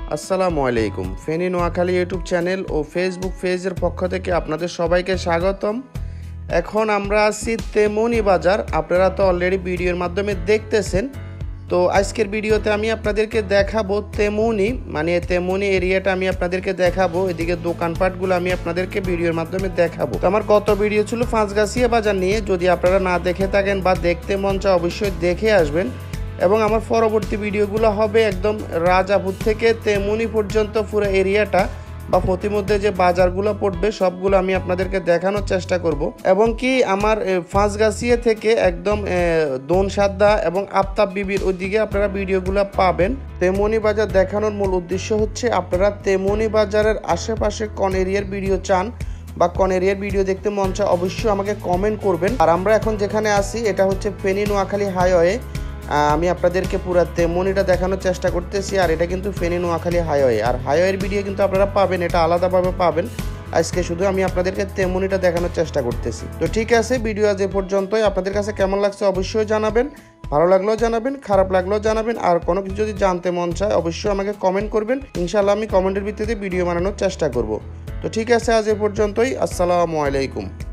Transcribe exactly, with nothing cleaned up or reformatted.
আসসালামু আলাইকুম। Feni Noakhali YouTube channel ও ফেসবুক পেজের পক্ষ থেকে আপনাদের সবাইকে স্বাগতম। এখন আমরা আছি তেমনি বাজার। আপনারা তো অলরেডি ভিডিওর মাধ্যমে দেখতেছেন। তো আজকের ভিডিওতে আমি আপনাদেরকে দেখাবো তেমনি মানে তেমনি এরিয়াটা আমি আপনাদেরকে দেখাবো। এদিকে দোকানপাটগুলো আমি আপনাদেরকে ভিডিওর মাধ্যমে দেখাবো। তো আমার গত ভিডিও ছিল পাঁচগাছিয়া বাজার নিয়ে। যদি আপনারা না দেখে থাকেন বা দেখতে মন চায় অবশ্যই দেখে আসবেন। এবং আমার পরবর্তী ভিডিওগুলো হবে একদম রাজাপুর থেকে তেমনি পর্যন্ত পুরো এরিয়াটা বা প্রতিমধ্যে যে বাজারগুলো পড়বে সবগুলো আমি আপনাদেরকে দেখানোর চেষ্টা করব। এবং কি আমার পাঁচগাছিয়া থেকে একদম দোনসাদ্দা এবং আফতাব বিবির ওইদিকে আপনারা ভিডিওগুলো পাবেন। তেমনি বাজার দেখানোর মূল উদ্দেশ্য হচ্ছে আপনারা তেমনি বাজারের আশেপাশে কোন এরিয়ার ভিডিও চান বা কোন এরিয়ার ভিডিও দেখতে মন চায় অবশ্যই আমাকে কমেন্ট করবেন। আর আমরা এখন যেখানে আছি এটা হচ্ছে ফেনী নোয়াখালী হাইওয়ে। আমি আপনাদেরকে পুরো তেমনিটা দেখানোর চেষ্টা করতেছি। আর এটা কিন্তু ফেনী নোয়াখালী হাইওয়ে। আর হাইওয়ের ভিডিও কিন্তু আপনারা পাবেন, এটা আলাদাভাবে পাবেন। আজকে শুধু আমি আপনাদেরকে তেমনিটা দেখানোর চেষ্টা করতেছি। তো ঠিক আছে, ভিডিও আজ এ পর্যন্তই। আপনাদের কাছে কেমন লাগছে অবশ্যই জানাবেন, ভালো লাগলেও জানাবেন, খারাপ লাগলেও জানাবেন। আর কোনো কিছু যদি জানতে মন চায় অবশ্যই আমাকে কমেন্ট করবেন। ইনশাআল্লাহ আমি কমেন্টের ভিত্তিতে ভিডিও বানানোর চেষ্টা করব। তো ঠিক আছে, আজ এ পর্যন্তই। আসসালামু আলাইকুম।